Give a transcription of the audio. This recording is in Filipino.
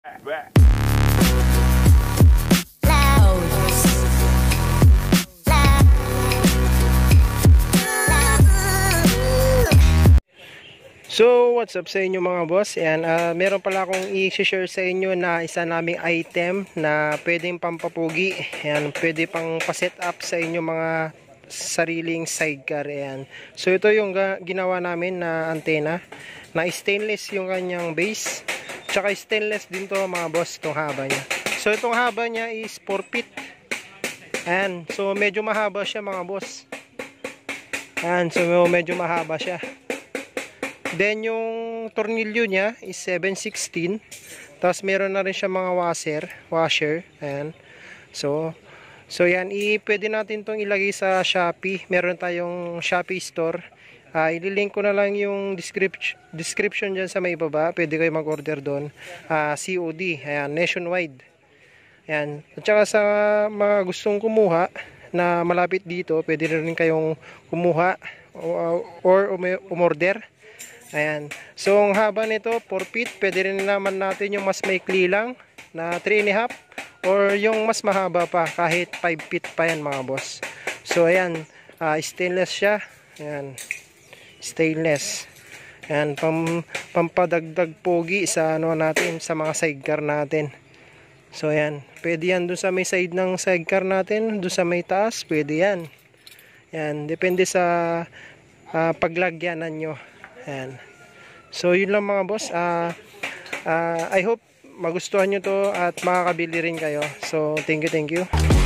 So what's up sa inyo mga boss? Ayan, meron pala akong i-share sa inyo na isa naming item na pwedeng pampapugi. Ayan, pwede pang pa-set up sa inyo mga sariling sidecar. Ayan. So ito yung ginawa namin na antena na stainless yung kanyang base. Tsaka stainless din to mga boss, itong haba niya. So itong haba niya is 4 feet. Ayan, so medyo mahaba siya mga boss. Ayan, so medyo mahaba siya. Then yung tornilyo niya is 7/16. Tapos meron na rin siya mga washer. Ayan. So yan, pwede natin tong ilagay sa Shopee. Meron tayong Shopee store. Ililink ko na lang yung description dyan sa may baba. Pwede kayo mag-order doon. COD. Ayan, nationwide. Ayan. At saka sa mga gustong kumuha na malapit dito, pwede rin kayong kumuha or umorder. Ayan. So, ang haba nito, 4 feet. Pwede rin naman natin yung mas maikli lang na 3.5 or yung mas mahaba pa, kahit 5 feet pa yan mga boss. So, ayan. Stainless siya. Ayan. Stainless. Ayan. Pampadagdag pogi sa ano natin, sa mga sidecar natin. So, ayan. Pwede yan doon sa may side ng sidecar natin. Doon sa may taas, pwede yan. Ayan. Depende sa paglagyanan nyo. Ayan. So yun lang mga boss. I hope magustuhan nyo to at makakabili rin kayo. So thank you.